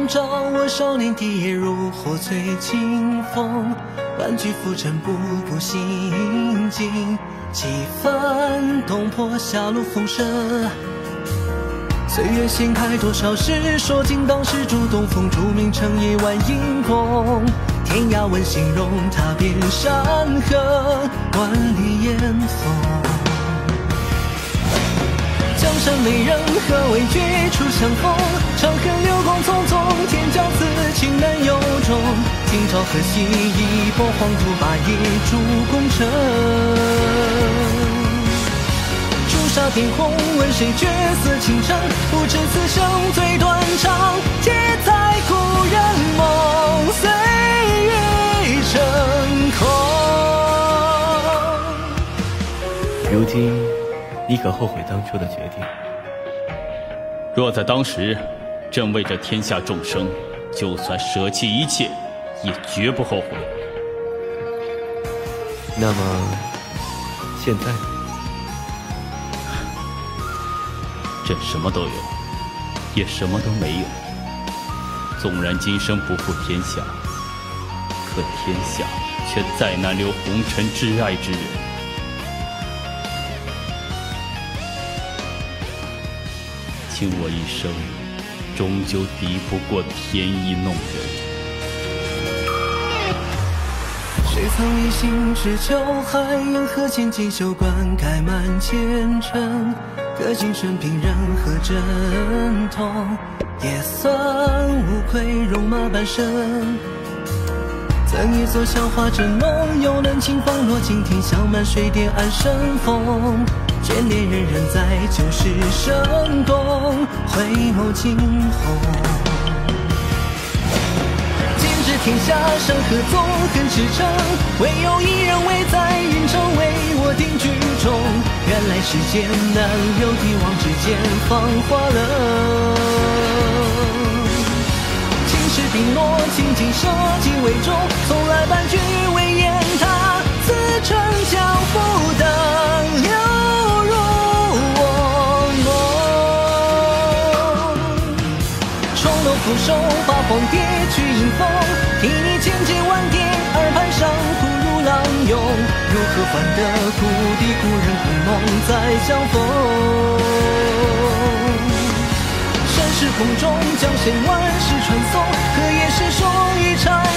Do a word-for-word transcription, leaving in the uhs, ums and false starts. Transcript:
照我少年的夜如火醉清风，万句浮沉步步心惊，几番东坡下路风声。岁月掀开多少事，说尽当时主东风，著名成一万英功。天涯闻形容，踏遍山河，万里烟风。江山美人何为绝处相逢？长恨流光匆匆，天骄此情难有终。今朝何夕，一波黄土把一烛功成。朱砂点红，问谁绝色倾城？不知此生最短长，皆在故人梦，岁月成空。 如今你可后悔当初的决定？ 若在当时，朕为这天下众生，就算舍弃一切，也绝不后悔。 那么，现在呢？ 朕什么都有，也什么都没有。纵然今生不负天下，可天下却再难留红尘挚爱之人。倾我一生，终究抵不过天意弄人。 谁曾一心只求海洋，何见锦绣冠盖满前程？歌尽生平人何阵痛？也算无愧戎马半生。怎一座笑话正浓，又能轻放落尽天香满水点安生风。眷恋人人在旧时生动，回眸惊鸿。剑指天下山河纵横驰骋，唯有一人位在云城为我定居中。原来世间难留帝王之间芳华冷。青史笔落，青筋舍己为重，从来半句为言他，此生江湖等流入我梦。重楼俯首，八荒跌去迎风，听你千劫万跌，耳畔上哭如浪涌。如何换得故地故人故梦再相逢？盛世空中，将千万世传颂，何也是说一场